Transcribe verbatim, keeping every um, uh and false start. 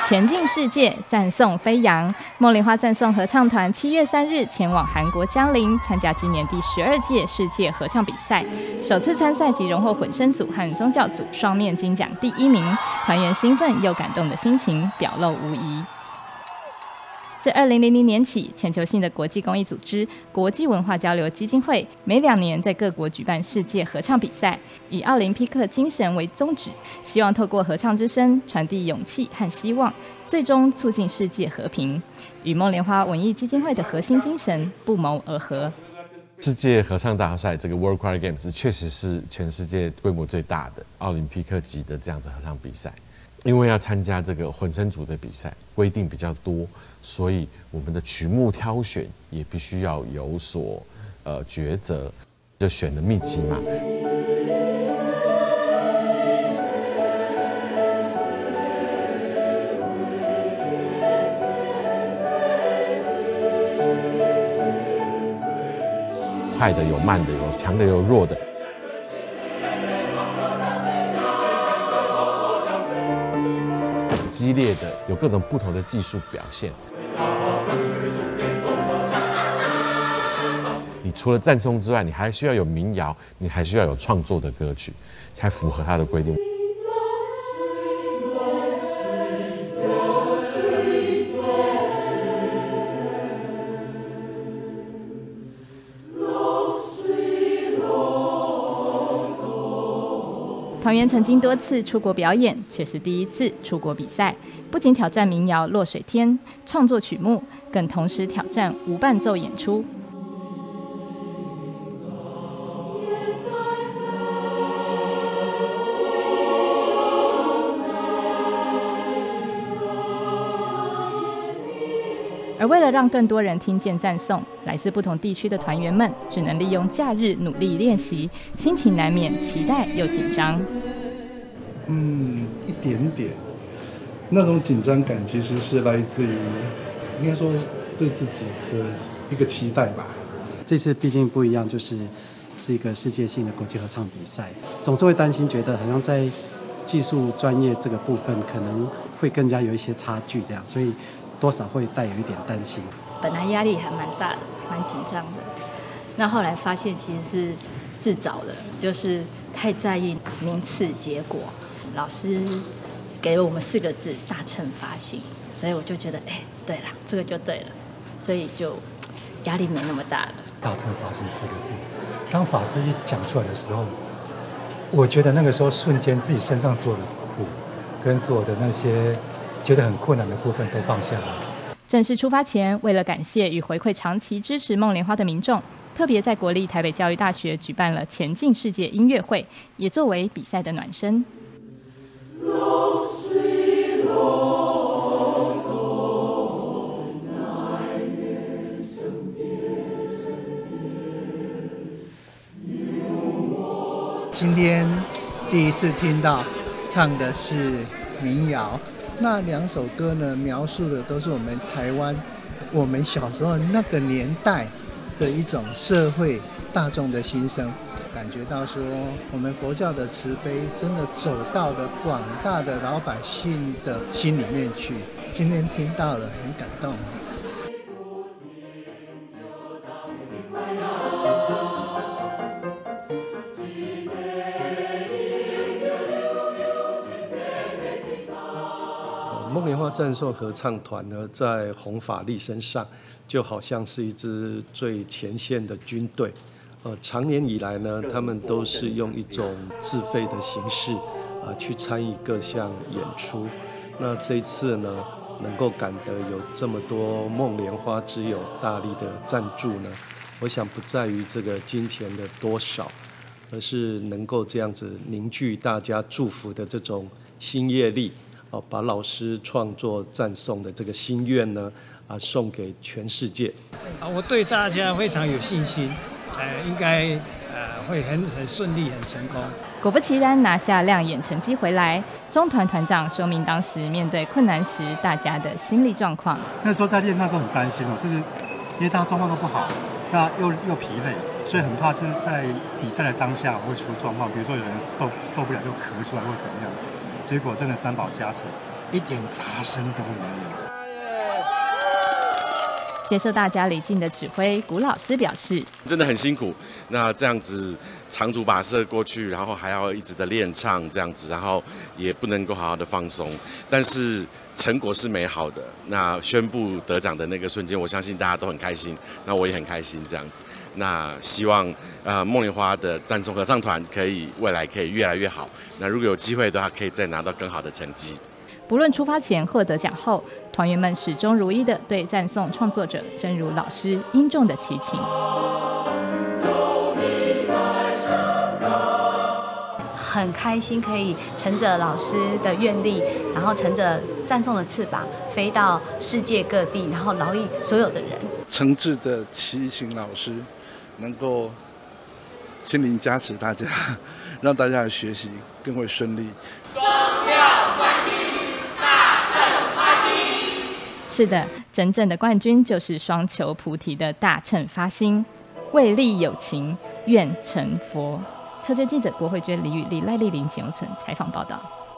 前进世界，赞颂飞扬。梦莲花赞颂合唱团七月三日前往韩国江陵参加今年第十二届世界合唱比赛，首次参赛即荣获混声组和宗教组双面金奖第一名，团员兴奋又感动的心情表露无遗。自二零零零年起，全球性的国际公益组织国际文化交流基金会每两年在各国举办世界合唱比赛，以奥林匹克精神为宗旨，希望透过合唱之声传递勇气和希望，最终促进世界和平，与梦莲花文艺基金会的核心精神不谋而合。 世界合唱大赛这个 World Choir Games 确实是全世界规模最大的奥林匹克级的这样子合唱比赛。因为要参加这个混声组的比赛，规定比较多，所以我们的曲目挑选也必须要有所呃抉择，就选了密集嘛。快的有慢的，有强的有弱的。激烈的，有各种不同的技术表现。你除了赞颂之外，你还需要有民谣，你还需要有创作的歌曲，才符合它的规定。 团员曾经多次出国表演，却是第一次出国比赛。不仅挑战民谣《落水天》，创作曲目，更同时挑战无伴奏演出。而为了让更多人听见赞颂，来自不同地区的团员们只能利用假日努力练习，心情难免期待又紧张。 嗯，一点点，那种紧张感其实是来自于，应该说对自己的一个期待吧。 这次毕竟不一样，就是是一个世界性的国际合唱比赛，总是会担心，觉得好像在技术专业这个部分可能会更加有一些差距，这样，所以多少会带有一点担心。 本来压力还蛮大的，蛮紧张的。那后来发现其实是自找的，就是太在意名次结果。老师给了我们四个字：大乘法性。所以我就觉得，哎，对了，这个就对了，所以就压力没那么大了。 大乘法性四个字，当法师一讲出来的时候，我觉得那个时候瞬间自己身上所有的苦，跟所有的那些觉得很困难的部分都放下来。 正式出发前，为了感谢与回馈长期支持梦莲花的民众，特别在国立台北教育大学举办了前进世界音乐会，也作为比赛的暖身。 今天第一次听到唱的是民谣，那两首歌呢，描述的都是我们台湾我们小时候那个年代的一种社会大众的心声，感觉到说我们佛教的慈悲真的走到了广大的老百姓的心里面去。今天听到了，很感动。 梦莲花赞颂合唱团呢，在弘法利生上，就好像是一支最前线的军队。呃，长年以来呢，他们都是用一种自费的形式啊、呃，去参与各项演出。那这一次呢，能够感得有这么多梦莲花之友大力的赞助呢，我想不在于这个金钱的多少，而是能够这样子凝聚大家祝福的这种心业力。哦，把老师创作赞颂的这个心愿呢，啊，送给全世界。 啊，我对大家非常有信心，呃，应该呃会很很顺利，很成功。 果不其然，拿下亮眼成绩回来，中团团长说明当时面对困难时大家的心理状况。 那时候在练唱的时候很担心哦，这个因为大家状况都不好，那又又疲累，所以很怕是在比赛的当下会出状况，比如说有人受受不了就咳出来或怎么样。结果真的三宝加持， 一点杂声都没有。 接受大家礼敬的指挥，古老师表示：“ 真的很辛苦，那这样子长途跋涉过去，然后还要一直的练唱这样子，然后也不能够好好的放松，但是成果是美好的。那宣布得奖的那个瞬间，我相信大家都很开心，那我也很开心这样子。那希望呃梦莲花的赞颂合唱团可以未来可以越来越好。那如果有机会的话，可以再拿到更好的成绩。” 不论出发前或得奖后，团员们始终如一地对赞颂创作者真如老师殷重的祈请。 很开心可以乘着老师的愿力，然后乘着赞颂的翅膀飞到世界各地，然后劳役所有的人。 诚挚的祈请老师能够心灵加持大家，让大家的学习更会顺利。 是的，真正的冠军就是双求菩提的大乘发心，为利有情，愿成佛。特约记者郭慧娟、李宇丽、赖丽玲、简永存采访报道。